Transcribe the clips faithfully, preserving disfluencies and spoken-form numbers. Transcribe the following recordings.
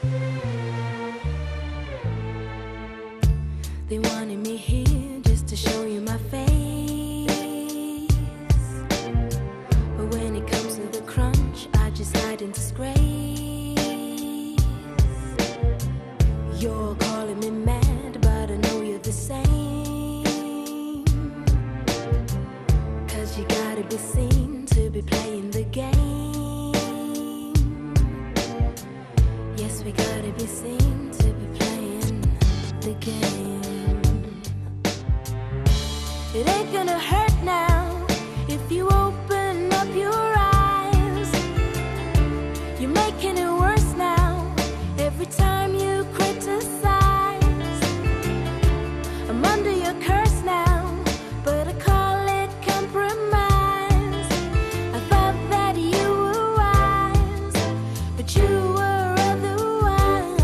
They wanted me here just to show you my face, but when it comes to the crunch, I just hide in disgrace. You're calling me mad, but I know you're the same, 'cause you gotta be seen to be playing the game. Yes, we gotta be seen to be playing the game. It ain't gonna hurt now if you open up your eyes. You're making it worse now every time you criticize. I'm under your curse now, but I call it compromise. I thought that you were wise, but you were otherwise.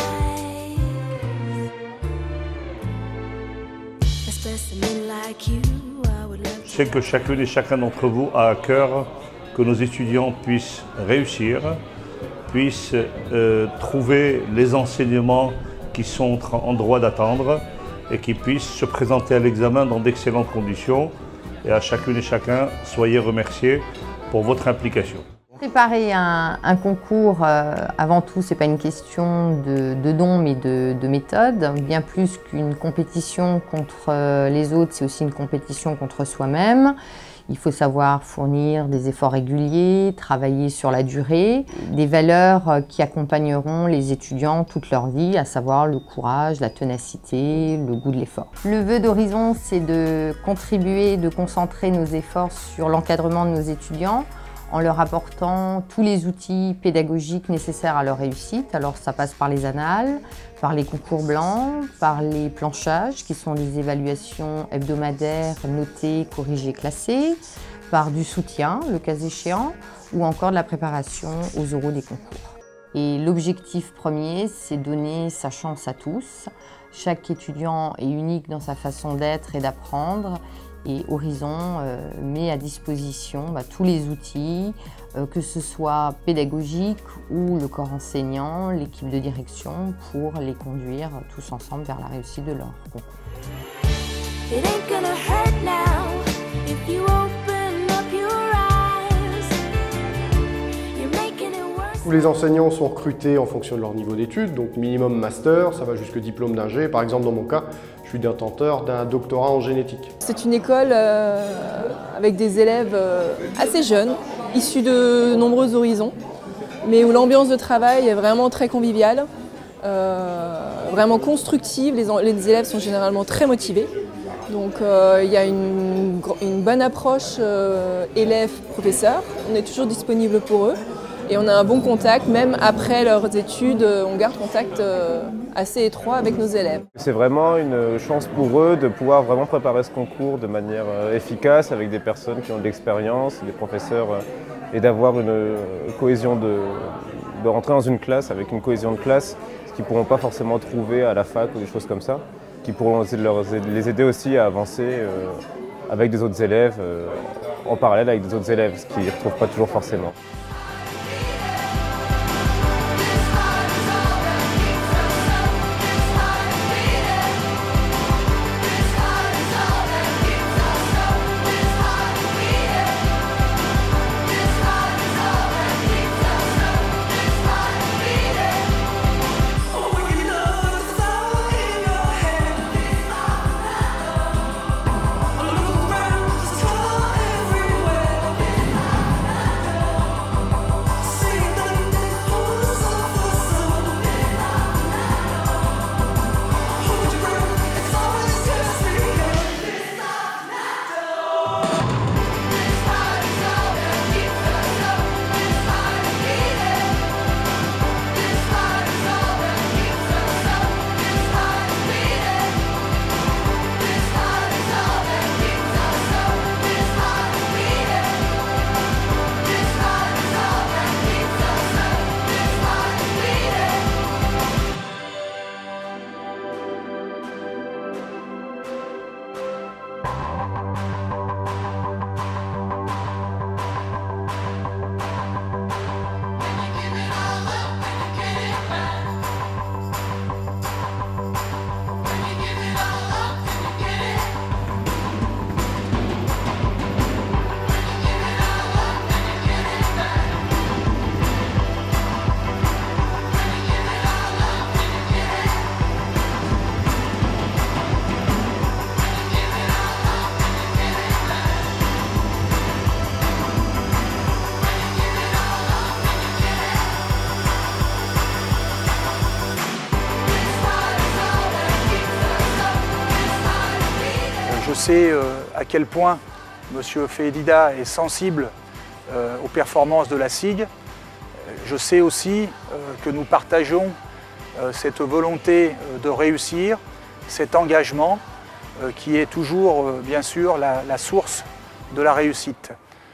A specimen like you, I would love to. Je sais que chacune et chacun d'entre vous a à cœur que nos étudiants puissent réussir, puissent euh, trouver les enseignements qui sont en droit d'attendre et qui puissent se présenter à l'examen dans d'excellentes conditions. Et à chacune et chacun, soyez remerciés pour votre implication. Préparer un, un concours, euh, avant tout, ce n'est pas une question de, de don, mais de, de méthode. Bien plus qu'une compétition contre les autres, c'est aussi une compétition contre soi-même. Il faut savoir fournir des efforts réguliers, travailler sur la durée, des valeurs qui accompagneront les étudiants toute leur vie, à savoir le courage, la ténacité, le goût de l'effort. Le vœu d'Horizon, c'est de contribuer, de concentrer nos efforts sur l'encadrement de nos étudiants, en leur apportant tous les outils pédagogiques nécessaires à leur réussite. Alors ça passe par les annales, par les concours blancs, par les planchages, qui sont des évaluations hebdomadaires notées, corrigées, classées, par du soutien, le cas échéant, ou encore de la préparation aux oraux des concours. Et l'objectif premier, c'est donner sa chance à tous. Chaque étudiant est unique dans sa façon d'être et d'apprendre. Et Horizon euh, met à disposition bah, tous les outils, euh, que ce soit pédagogique ou le corps enseignant, l'équipe de direction, pour les conduire tous ensemble vers la réussite de leur concours. Tous les enseignants sont recrutés en fonction de leur niveau d'études, donc minimum master, ça va jusqu'au diplôme d'ingé. Par exemple, dans mon cas, je suis détenteur d'un doctorat en génétique. C'est une école euh, avec des élèves euh, assez jeunes, issus de nombreux horizons, mais où l'ambiance de travail est vraiment très conviviale, euh, vraiment constructive. Les, les élèves sont généralement très motivés. Donc euh, il y a une, une bonne approche euh, élève-professeur. On est toujours disponible pour eux. Et on a un bon contact, même après leurs études, on garde contact assez étroit avec nos élèves. C'est vraiment une chance pour eux de pouvoir vraiment préparer ce concours de manière efficace avec des personnes qui ont de l'expérience, des professeurs, et d'avoir une cohésion de, de rentrer dans une classe avec une cohésion de classe, ce qu'ils ne pourront pas forcément trouver à la fac ou des choses comme ça, qui pourront les aider aussi à avancer avec des autres élèves, en parallèle avec des autres élèves, ce qu'ils ne retrouvent pas toujours forcément. Je sais euh, à quel point M. Feelida est sensible euh, aux performances de la S I G. Je sais aussi euh, que nous partageons euh, cette volonté euh, de réussir, cet engagement euh, qui est toujours, euh, bien sûr, la, la source de la réussite.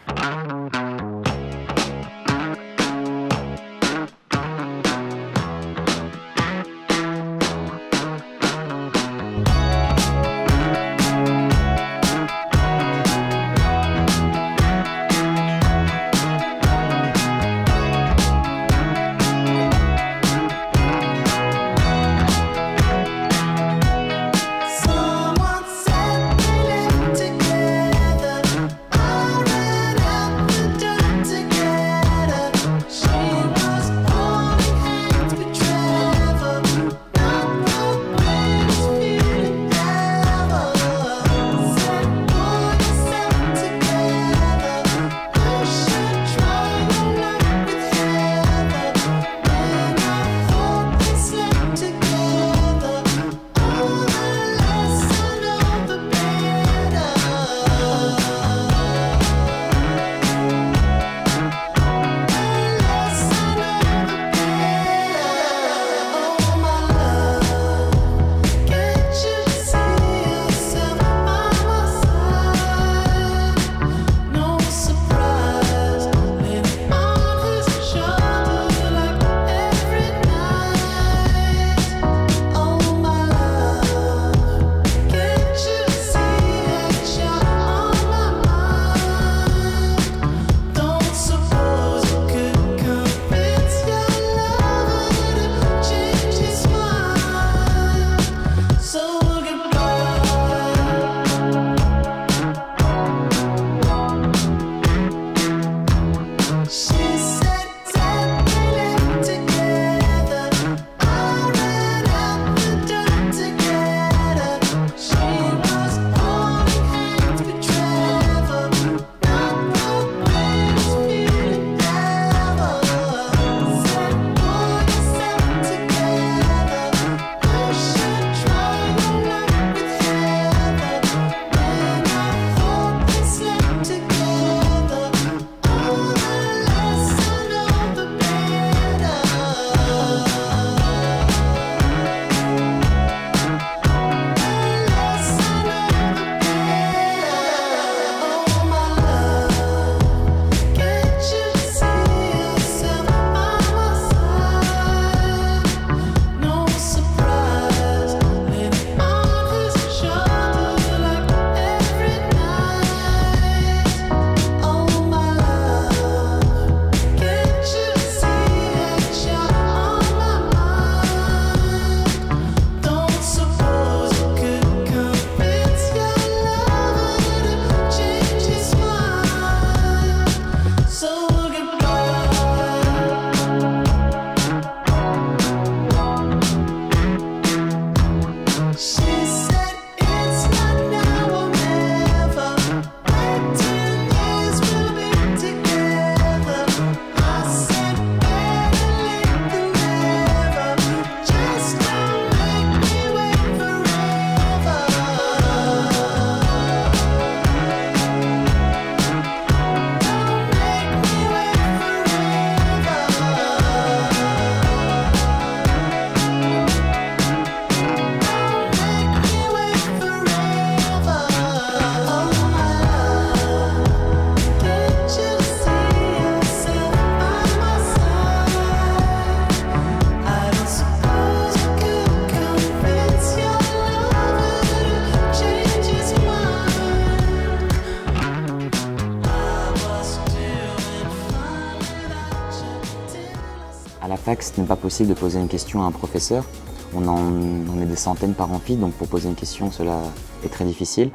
À la fac, ce n'est pas possible de poser une question à un professeur. On en on est des centaines par amphi, donc pour poser une question, cela est très difficile.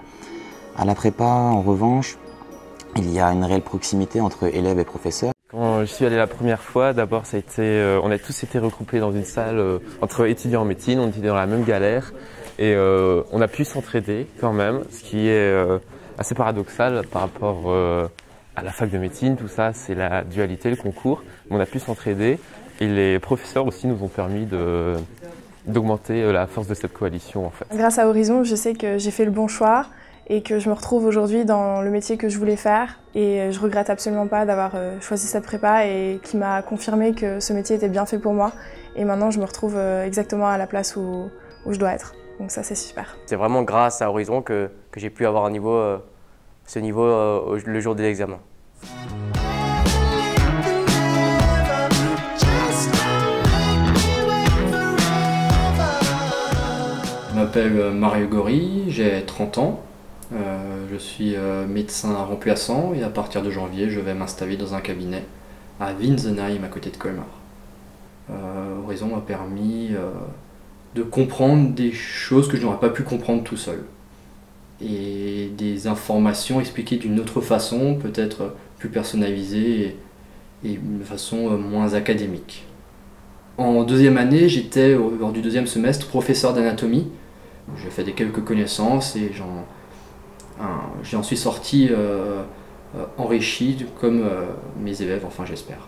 À la prépa, en revanche, il y a une réelle proximité entre élèves et professeurs. Quand je suis allé la première fois, d'abord, ça a été, euh, on a tous été regroupés dans une salle euh, entre étudiants en médecine, on était dans la même galère et euh, on a pu s'entraider quand même, ce qui est euh, assez paradoxal par rapport euh, à la fac de médecine, tout ça, c'est la dualité, le concours. On a pu s'entraider et les professeurs aussi nous ont permis de d'augmenter la force de cette coalition en fait. Grâce à Horizon, je sais que j'ai fait le bon choix et que je me retrouve aujourd'hui dans le métier que je voulais faire. Et je regrette absolument pas d'avoir choisi cette prépa et qui m'a confirmé que ce métier était bien fait pour moi. Et maintenant, je me retrouve exactement à la place où, où je dois être. Donc ça, c'est super. C'est vraiment grâce à Horizon que, que j'ai pu avoir un niveau, euh, ce niveau euh, le jour de l'examen. Je m'appelle Mario Gori, j'ai trente ans. Euh, je suis euh, médecin remplaçant et à partir de janvier, je vais m'installer dans un cabinet à Winsenheim, à côté de Colmar. Euh, Horizon m'a permis euh, de comprendre des choses que je n'aurais pas pu comprendre tout seul. Et des informations expliquées d'une autre façon, peut-être plus personnalisée et, et de façon euh, moins académique. En deuxième année, j'étais, lors du deuxième semestre, professeur d'anatomie. J'ai fait des quelques connaissances et j'en j'en suis sorti euh, euh, enrichi comme euh, mes élèves, enfin j'espère.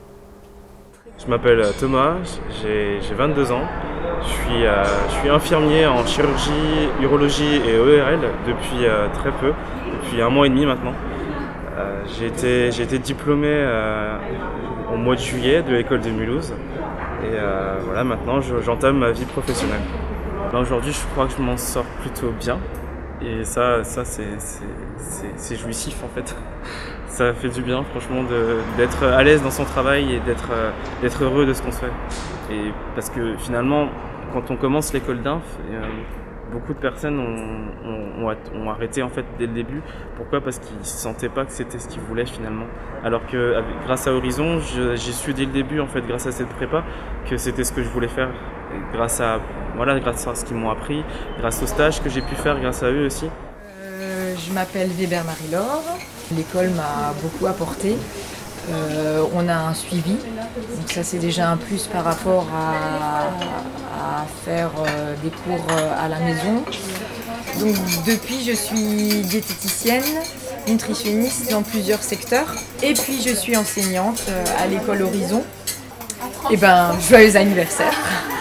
Je m'appelle Thomas, j'ai vingt-deux ans, je suis, euh, je suis infirmier en chirurgie, urologie et O R L depuis euh, très peu, depuis un mois et demi maintenant. Euh, j'ai été, j'ai été diplômé euh, au mois de juillet de l'école de Mulhouse et euh, voilà, maintenant j'entame ma vie professionnelle. Là, aujourd'hui, je crois que je m'en sors plutôt bien et ça, ça c'est jouissif en fait. Ça fait du bien franchement d'être à l'aise dans son travail et d'être d'être heureux de ce qu'on fait. Et parce que finalement, quand on commence l'école d'inf, euh, beaucoup de personnes ont, ont, ont arrêté en fait dès le début. Pourquoi? Parce qu'ils ne sentaient pas que c'était ce qu'ils voulaient finalement. Alors que avec, grâce à Horizon, j'ai su dès le début en fait, grâce à cette prépa, que c'était ce que je voulais faire. Et grâce à voilà, grâce à ce qu'ils m'ont appris, grâce aux stages que j'ai pu faire grâce à eux aussi. Euh, je m'appelle Weber Marie-Laure. L'école m'a beaucoup apporté. Euh, on a un suivi, donc ça c'est déjà un plus par rapport à, à faire euh, des cours à la maison. Donc depuis je suis diététicienne, nutritionniste dans plusieurs secteurs et puis je suis enseignante à l'école Horizon. Et ben joyeux anniversaire!